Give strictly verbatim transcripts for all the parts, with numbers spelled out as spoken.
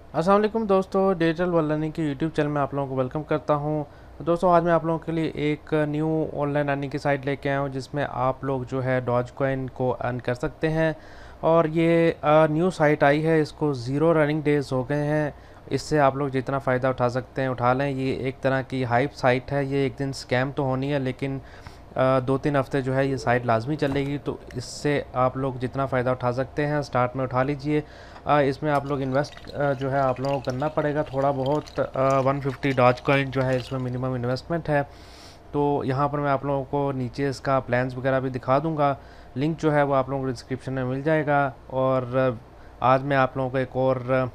अस्सलाम वालेकुम दोस्तों, डिजिटल वर्ल्ड लर्निंग के यूट्यूब चैनल में आप लोगों को वेलकम करता हूं। दोस्तों, आज मैं आप लोगों के लिए एक न्यू ऑनलाइन अर्निंग की साइट लेके आया हूं जिसमें आप लोग जो है डॉज कॉइन को अर्न कर सकते हैं। और ये न्यू साइट आई है, इसको ज़ीरो रनिंग डेज हो गए हैं। इससे आप लोग जितना फ़ायदा उठा सकते हैं उठा लें। ये एक तरह की हाइप साइट है, ये एक दिन स्कैम तो होनी है, लेकिन अ, दो तीन हफ्ते जो है ये साइट लाजमी चलेगी। तो इससे आप लोग जितना फ़ायदा उठा सकते हैं स्टार्ट में उठा लीजिए। अ, इसमें आप लोग इन्वेस्ट जो है आप लोगों को करना पड़ेगा थोड़ा बहुत। वन फिफ्टी डॉज कॉइन जो है इसमें मिनिमम इन्वेस्टमेंट है। तो यहाँ पर मैं आप लोगों को नीचे इसका प्लान्स वगैरह भी दिखा दूँगा। लिंक जो है वो आप लोगों को डिस्क्रिप्शन में मिल जाएगा। और अ, आज मैं आप लोगों को एक और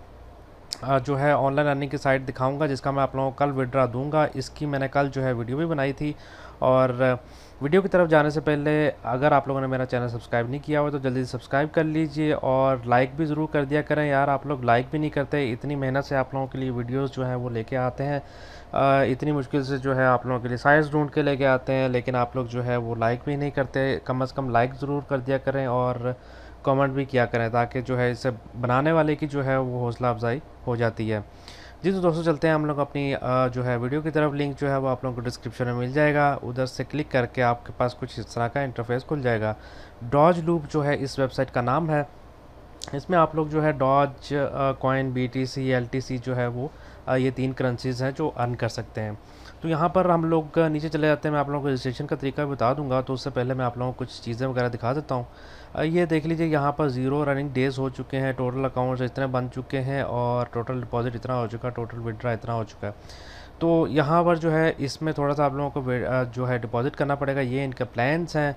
अ, जो है ऑनलाइन अर्निंग की साइट दिखाऊंगा जिसका मैं आप लोगों को कल विड्रा दूंगा। इसकी मैंने कल जो है वीडियो भी बनाई थी। और वीडियो की तरफ जाने से पहले अगर आप लोगों ने मेरा चैनल सब्सक्राइब नहीं किया हुआ तो जल्दी से सब्सक्राइब कर लीजिए और लाइक भी ज़रूर कर दिया करें यार। आप लोग लाइक भी नहीं करते, इतनी मेहनत से आप लोगों के लिए वीडियोस जो है वो लेके आते हैं। अ, इतनी मुश्किल से जो है आप लोगों के लिए साइट्स ढूंढ के लेके आते हैं, लेकिन आप लोग जो है वो लाइक भी नहीं करते। कम अज़ कम लाइक ज़रूर कर दिया करें और कमेंट भी किया करें, ताकि जो है इसे बनाने वाले की जो है वो हौसला अफजाई हो जाती है। जी तो दोस्तों, चलते हैं हम लोग अपनी अ, जो है वीडियो की तरफ। लिंक जो है वो आप लोगों को डिस्क्रिप्शन में मिल जाएगा, उधर से क्लिक करके आपके पास कुछ इस तरह का इंटरफेस खुल जाएगा। डॉज लूप जो है इस वेबसाइट का नाम है। इसमें आप लोग जो है Dogecoin, B T C, L T C जो है वो अ, ये तीन करेंसीज हैं जो अर्न कर सकते हैं। तो यहाँ पर हम लोग अ, नीचे चले जाते हैं। मैं आप लोगों को रजिस्ट्रेशन का तरीका भी बता दूंगा, तो उससे पहले मैं आप लोगों को कुछ चीज़ें वगैरह दिखा देता हूँ। अ, ये देख लीजिए, यहाँ पर ज़ीरो रनिंग डेज हो चुके हैं, टोटल अकाउंट्स इतने बन चुके हैं और टोटल डिपॉजिट इतना हो चुका है, टोटल विड्रा इतना हो चुका है। तो यहाँ पर जो है इसमें थोड़ा सा आप लोगों को वे- अ, जो है डिपॉजिट करना पड़ेगा। ये इनके प्लान्स हैं।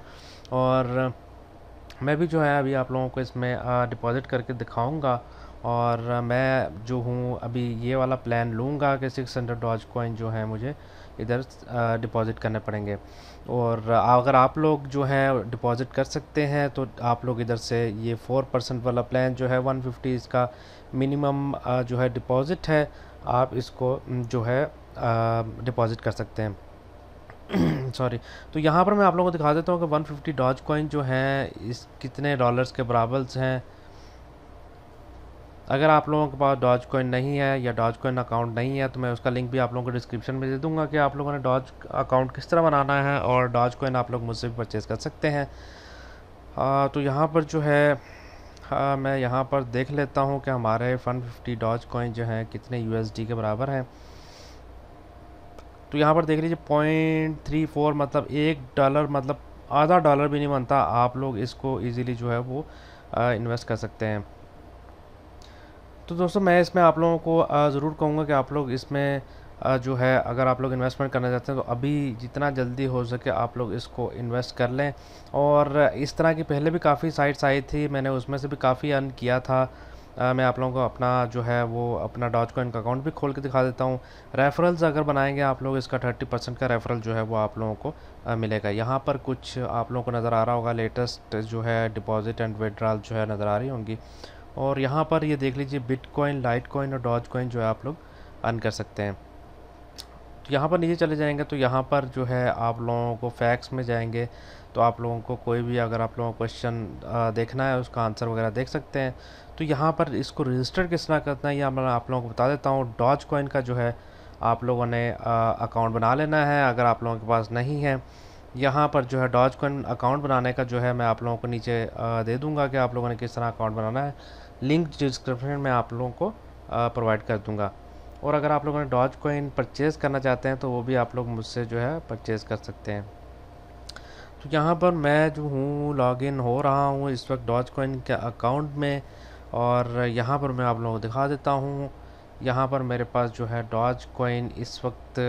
और मैं भी जो है अभी आप लोगों को इसमें डिपॉज़िट करके दिखाऊंगा। और अ, मैं जो हूँ अभी ये वाला प्लान लूँगा कि सिक्स हंड्रेड डॉज कॉइन जो है मुझे इधर डिपॉज़िट करने पड़ेंगे। और अ, अगर आप लोग जो है डिपॉज़िट कर सकते हैं तो आप लोग इधर से ये फोर परसेंट वाला प्लान जो है वन फिफ्टी इसका मिनिमम जो है डिपॉज़िट है, आप इसको न, जो है डिपॉज़िट कर सकते हैं। सॉरी। तो यहाँ पर मैं आप लोगों को दिखा देता हूँ कि वन फिफ्टी डॉज कॉइन जो हैं इस कितने डॉलर्स के बराबर हैं। अगर आप लोगों के पास डॉज कॉइन नहीं है या डॉज कॉइन अकाउंट नहीं है तो मैं उसका लिंक भी आप लोगों को डिस्क्रिप्शन में दे दूंगा कि आप लोगों ने डॉज अकाउंट किस तरह बनाना है, और डॉज कॉइन आप लोग मुझसे भी परचेज़ कर सकते हैं। आ, तो यहाँ पर जो है हाँ, मैं यहाँ पर देख लेता हूँ कि हमारे वन फिफ्टी डॉज कॉइन जो हैं कितने यू एस डी के बराबर हैं। तो यहाँ पर देख लीजिए, पॉइंट थ्री फोर मतलब एक डॉलर, मतलब आधा डॉलर भी नहीं बनता। आप लोग इसको इजीली जो है वो इन्वेस्ट कर सकते हैं। तो दोस्तों, मैं इसमें आप लोगों को अ, ज़रूर कहूँगा कि आप लोग इसमें अ, जो है अगर आप लोग इन्वेस्टमेंट करना चाहते हैं तो अभी जितना जल्दी हो सके आप लोग इसको इन्वेस्ट कर लें। और इस तरह की पहले भी काफ़ी साइट्स आई थी, मैंने उसमें से भी काफ़ी अर्न किया था। अ, मैं आप लोगों को अपना जो है वो अपना डॉज कॉइन का अकाउंट भी खोल के दिखा देता हूँ। रेफरल्स अगर बनाएंगे आप लोग, इसका थर्टी परसेंट का रेफरल जो है वो आप लोगों को अ, मिलेगा। यहाँ पर कुछ आप लोगों को नज़र आ रहा होगा, लेटेस्ट जो है डिपॉजिट एंड विड्रॉल जो है नज़र आ रही होंगी। और यहाँ पर ये देख लीजिए, बिटकॉइन, लाइट कॉइन और डॉज कॉइन जो है आप लोग अर्न कर सकते हैं। तो यहाँ पर नीचे चले जाएंगे तो यहाँ पर जो है आप लोगों को फैक्ट्स में जाएंगे तो आप लोगों को कोई भी अगर आप लोगों को क्वेश्चन देखना है उसका आंसर वगैरह देख सकते हैं। तो यहाँ पर इसको रजिस्टर किस तरह करना है या मैं आप लोगों को बता देता हूँ। डॉज कॉइन का जो है आप लोगों ने अकाउंट बना लेना है अगर आप लोगों के पास नहीं है। यहाँ पर जो है डॉज कॉइन अकाउंट बनाने का जो है मैं आप लोगों को नीचे अ, दे दूंगा कि आप लोगों ने किस तरह अकाउंट बनाना है। लिंक डिस्क्रिप्शन में आप लोगों को प्रोवाइड कर दूंगा। और अगर आप लोगों ने डॉज कॉइन परचेज़ करना चाहते हैं तो वो भी आप लोग मुझसे जो है परचेज़ कर सकते हैं। तो यहाँ पर मैं जो हूँ लॉगिन हो रहा हूँ इस वक्त डॉज कॉइन के अकाउंट में। और यहाँ पर मैं आप लोगों को दिखा देता हूँ। यहाँ पर मेरे पास जो है डॉज कॉइन इस वक्त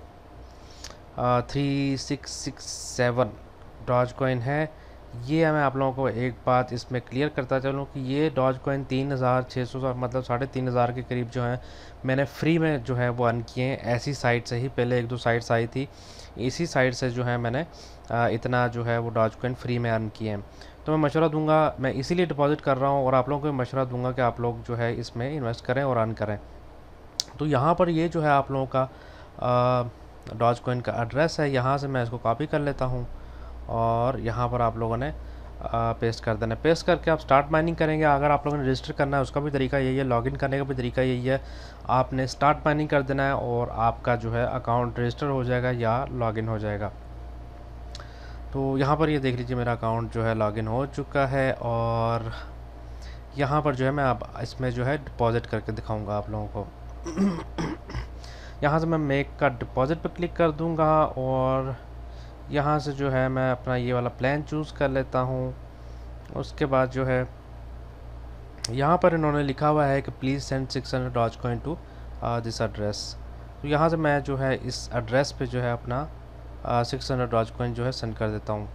three six six seven Dogecoin है। ये मैं आप लोगों को एक बात इसमें क्लियर करता चलूँ कि ये डॉज कॉइन तीन हज़ार छः सौ मतलब साढ़े तीन हज़ार के करीब जो है मैंने फ्री में जो है वो अर्न किए हैं। ऐसी साइट से ही पहले एक दो साइट्स आई थी, इसी साइट से जो है मैंने आ, इतना जो है वो डॉज कॉइन फ्री में अर्न किए हैं। तो मैं मशवरा दूंगा, मैं इसीलिए डिपॉजिट कर रहा हूँ और आप लोगों को मशवरा दूंगा कि आप लोग जो है इसमें इन्वेस्ट करें और अर्न करें। तो यहाँ पर ये जो है आप लोगों का डॉज कॉइन का एड्रेस है, यहाँ से मैं इसको कॉपी कर लेता हूँ। और यहाँ पर आप लोगों ने पेस्ट कर देना। पेस्ट करके आप स्टार्ट माइनिंग करेंगे। अगर आप लोगों ने रजिस्टर करना है उसका भी तरीका यही है, लॉगिन करने का भी तरीका यही है। आपने स्टार्ट माइनिंग कर देना है और आपका जो है अकाउंट रजिस्टर हो जाएगा या लॉगिन हो जाएगा। तो यहाँ पर ये देख लीजिए मेरा अकाउंट जो है लॉगिन हो चुका है और यहाँ पर जो है मैं अब इसमें जो है डिपॉज़िट करके दिखाऊंगा आप लोगों को। यहाँ से मैं मेक का डिपॉज़िट पर क्लिक कर दूंगा और यहाँ से जो है मैं अपना ये वाला प्लान चूज़ कर लेता हूँ। उसके बाद जो है यहाँ पर इन्होंने लिखा हुआ है कि please send six hundred Dogecoin to this address. तो यहाँ से मैं जो है इस एड्रेस पे जो है अपना सिक्स हंड्रेड डॉज कॉइन जो है सेंड कर देता हूँ।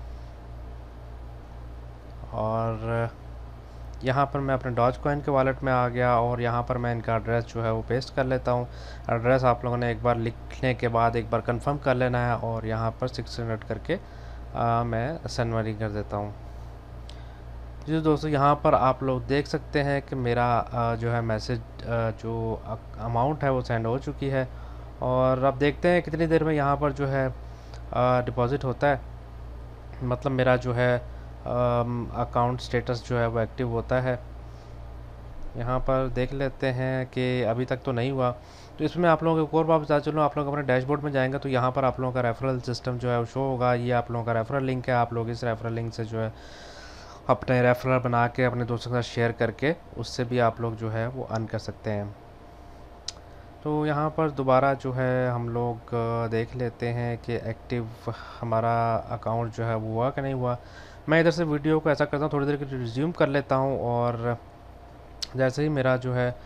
और यहाँ पर मैं अपने डॉज कॉइन के वॉलेट में आ गया और यहाँ पर मैं इनका एड्रेस जो है वो पेस्ट कर लेता हूँ। एड्रेस आप लोगों ने एक बार लिखने के बाद एक बार कंफर्म कर लेना है और यहाँ पर सिक्स हंड्रेड करके आ, मैं सेंड मनी कर देता हूँ। जी दोस्तों, यहाँ पर आप लोग देख सकते हैं कि मेरा आ, जो है मैसेज जो अमाउंट है वो सेंड हो चुकी है। और अब देखते हैं कितनी देर में यहाँ पर जो है डिपॉज़िट होता है, मतलब मेरा जो है अकाउंट स्टेटस जो है वो एक्टिव होता है। यहाँ पर देख लेते हैं कि अभी तक तो नहीं हुआ। तो इसमें आप लोगों को एक और बात बता चलूँ, आप लोग अपने डैशबोर्ड में जाएंगे तो यहाँ पर आप लोगों का रेफरल सिस्टम जो है वो शो होगा। ये आप लोगों का रेफरल लिंक है, आप लोग इस रेफरल लिंक से जो है अपने रेफरल बना के अपने दोस्तों के साथ शेयर करके उससे भी आप लोग जो है वो अर्न कर सकते हैं। तो यहाँ पर दोबारा जो है हम लोग देख लेते हैं कि एक्टिव हमारा अकाउंट जो है वो हुआ कि नहीं हुआ। मैं इधर से वीडियो को ऐसा करता हूँ, थोड़ी देर के लिए रिज्यूम कर लेता हूँ और जैसे ही मेरा जो है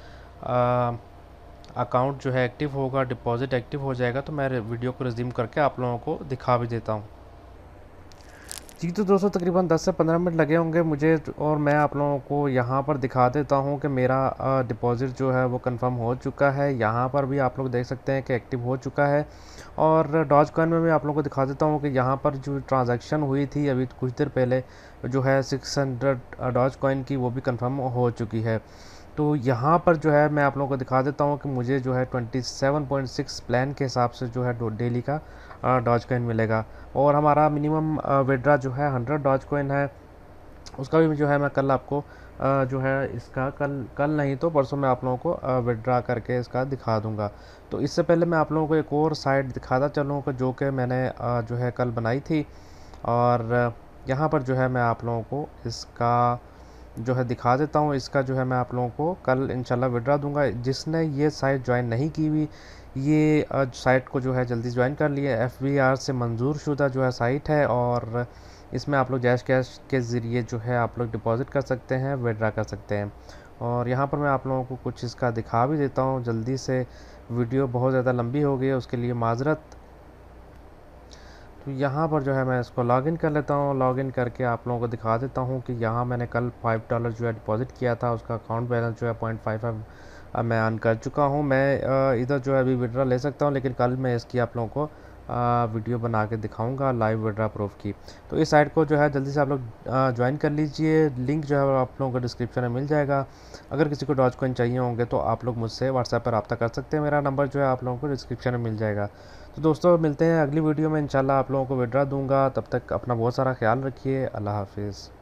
अकाउंट जो है एक्टिव होगा, डिपॉज़िट एक्टिव हो जाएगा, तो मैं वीडियो को रिज्यूम करके आप लोगों को दिखा भी देता हूँ। जी तो दोस्तों तकरीबन दस से पंद्रह मिनट लगे होंगे मुझे और मैं आप लोगों को यहाँ पर दिखा देता हूँ कि मेरा डिपॉज़िट जो है वो कंफर्म हो चुका है। यहाँ पर भी आप लोग देख सकते हैं कि एक्टिव हो चुका है। और डॉज कॉइन में भी आप लोगों को दिखा देता हूँ कि यहाँ पर जो ट्रांजैक्शन हुई थी अभी कुछ देर पहले जो है सिक्स हंड्रेड डॉज कॉइन की, वो भी कन्फर्म हो चुकी है। तो यहाँ पर जो है मैं आप लोगों को दिखा देता हूँ कि मुझे जो है twenty seven point six plan के हिसाब से जो है डेली का डॉज कॉइन मिलेगा। और हमारा मिनिमम विड्रा जो है हंड्रेड डॉज कॉइन है, उसका भी जो है मैं कल आपको जो है इसका कल कल नहीं तो परसों मैं आप लोगों को विड्रा करके इसका दिखा दूंगा। तो इससे पहले मैं आप लोगों को एक और साइट दिखाता चलूँ जो कि मैंने जो है कल बनाई थी। और यहाँ पर जो है मैं आप लोगों को इसका जो है दिखा देता हूँ। इसका जो है मैं आप लोगों को कल इंशाल्लाह विड्रा दूंगा। जिसने ये साइट ज्वाइन नहीं की हुई, ये साइट को जो है जल्दी ज्वाइन कर लिए। एफ बी आर से मंजूर शुदा जो है साइट है और इसमें आप लोग जैश कैश के ज़रिए जो है आप लोग डिपॉज़िट कर सकते हैं, विड्रा कर सकते हैं। और यहाँ पर मैं आप लोगों को कुछ इसका दिखा भी देता हूँ जल्दी से। वीडियो बहुत ज़्यादा लंबी हो गई है, उसके लिए माजरत। तो यहाँ पर जो है मैं इसको लॉगिन कर लेता हूँ। लॉगिन करके आप लोगों को दिखा देता हूँ कि यहाँ मैंने कल फाइव डॉलर जो है डिपॉज़िट किया था, उसका अकाउंट बैलेंस जो है पॉइंट फाइव फाइव अब मैं अर्न कर चुका हूँ। मैं इधर जो है अभी विड्रा ले सकता हूँ, लेकिन कल मैं इसकी आप लोगों को आ, वीडियो बना के दिखाऊंगा लाइव विड्रा प्रूफ की। तो इस साइट को जो है जल्दी से आप लोग ज्वाइन कर लीजिए। लिंक जो है आप लोगों को डिस्क्रिप्शन में मिल जाएगा। अगर किसी को डॉज कॉइन चाहिए होंगे तो आप लोग मुझसे व्हाट्सएप पर रब्ता कर सकते हैं। मेरा नंबर जो है आप लोगों को डिस्क्रिप्शन में मिल जाएगा। तो दोस्तों मिलते हैं अगली वीडियो में, इंशाल्लाह आप लोगों को विड्रा दूंगा। तब तक अपना बहुत सारा ख्याल रखिए। अल्लाह हाफिज़।